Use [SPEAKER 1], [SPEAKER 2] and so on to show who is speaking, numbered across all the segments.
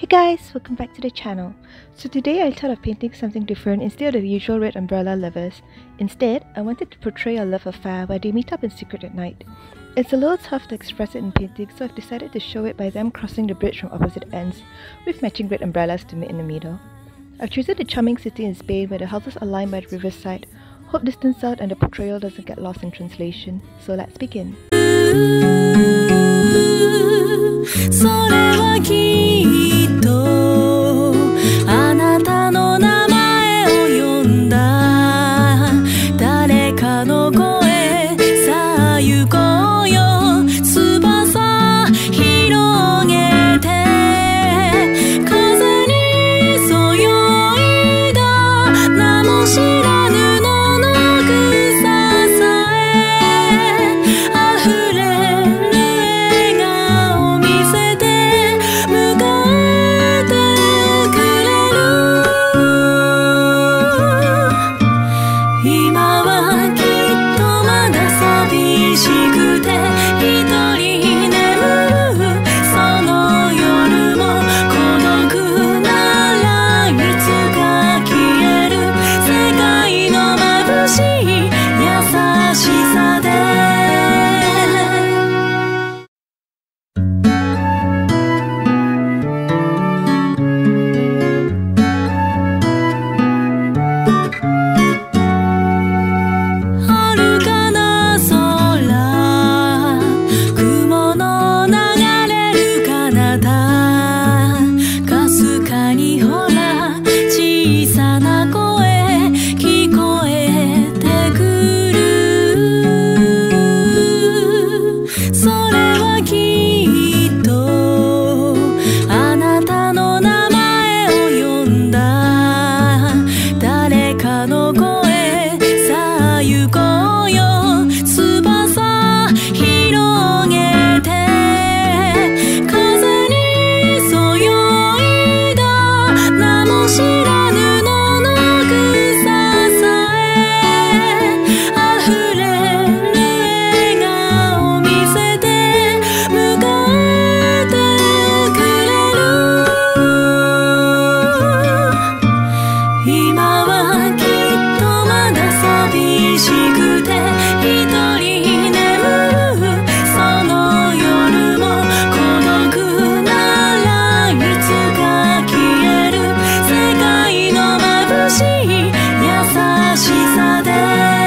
[SPEAKER 1] Hey guys, welcome back to the channel. So today I thought of painting something different instead of the usual red umbrella lovers. Instead, I wanted to portray a love affair where they meet up in secret at night. It's a little tough to express it in painting, so I've decided to show it by them crossing the bridge from opposite ends, with matching red umbrellas to meet in the middle. I've chosen a charming city in Spain where the houses are lined by the riverside. Hope this turns out and the portrayal doesn't get lost in translation. So let's begin.
[SPEAKER 2] それはきっとあなたの名前を呼んだ誰かの声さあ行こうよ翼広げて風にそよいだ名も知らぬ野の草さえ溢れる笑顔見せて迎えてくれる今はきっとまだ寂しくて一人眠るその夜も孤独ならいつか消える世界の眩しい優しさで遥かな空雲の流れる彼方かすかにほら小さな声聞こえてくるそれはきっとあなたの名前を呼んだ誰かの声さあ行こうよ翼広げて風にそよいだ名も知らぬ野の草さえ溢れる笑顔見せて迎えてくれる今はきっとまだ寂しくて一人眠るその夜も孤独ならいつか消える世界の眩しい優しさで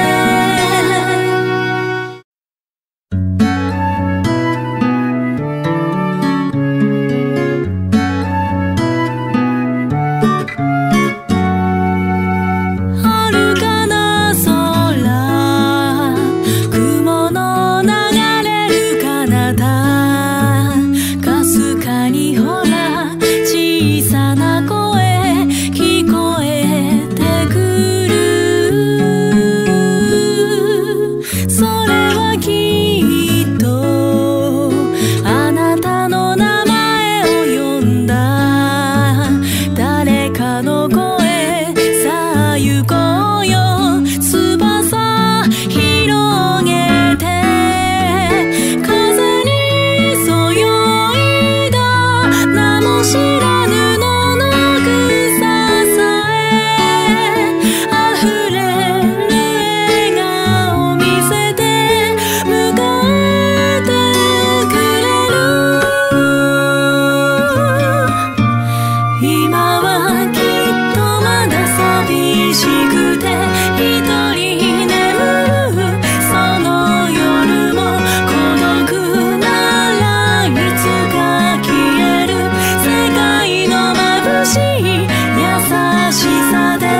[SPEAKER 2] 遥かな空雲の流れる彼方かすかにほら小さな声聞こえてくるそれはきっとあなたの名前を呼んだ誰かの声さあ行こうよ翼広げて風にそよいだ名も知らぬ野の草さえ溢れる笑顔見せて迎えてくれる今はきっとまだ寂しくて一人眠るその夜も孤独ならいつか消える世界の眩しい優しさで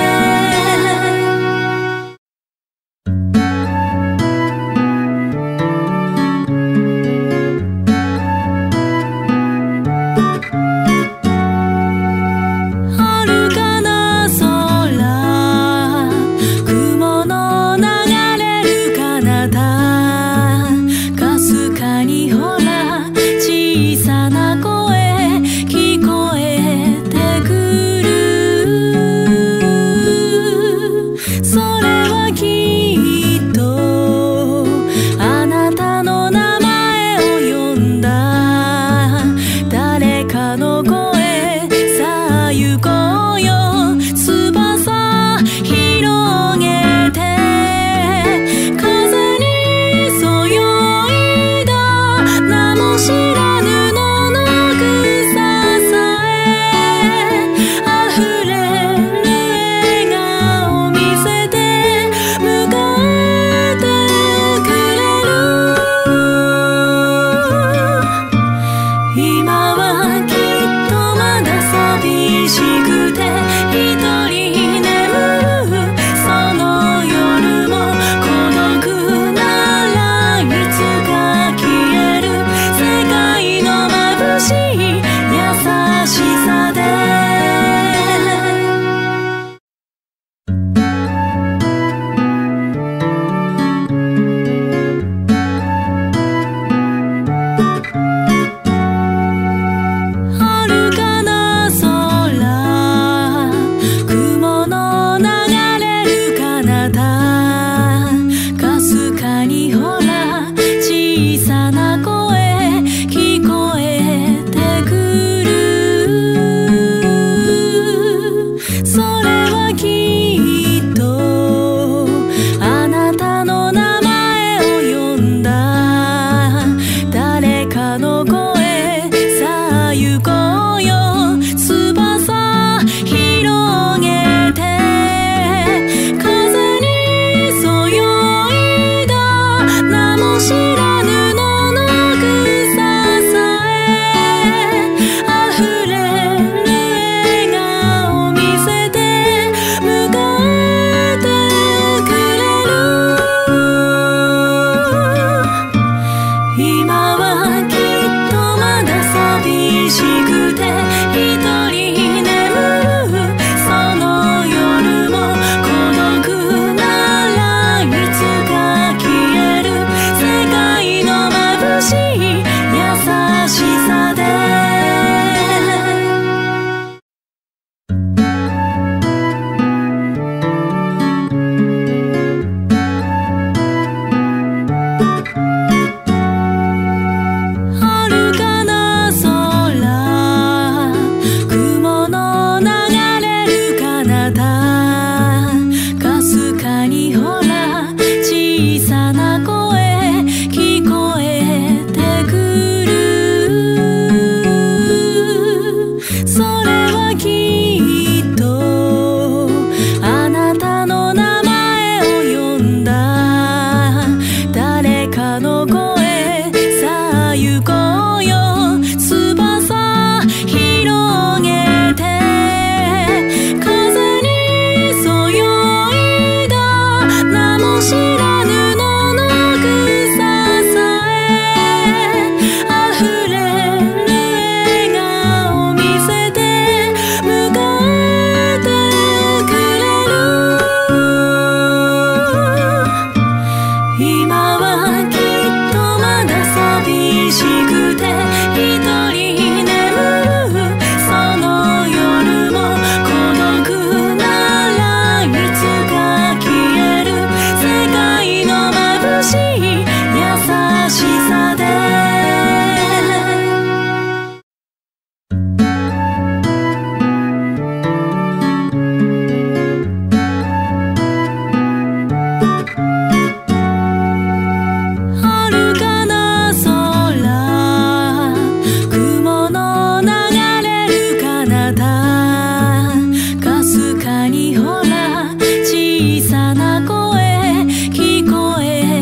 [SPEAKER 2] 遥かな空雲の流れる彼方かすかにほら小さな声聞こえてくるそれはきっとあなたの名前を呼んだ誰かの声今はきっとまだ寂しくて一人眠るその夜も孤独ならいつか消える世界の眩しい優しさで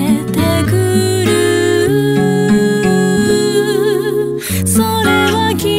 [SPEAKER 2] それは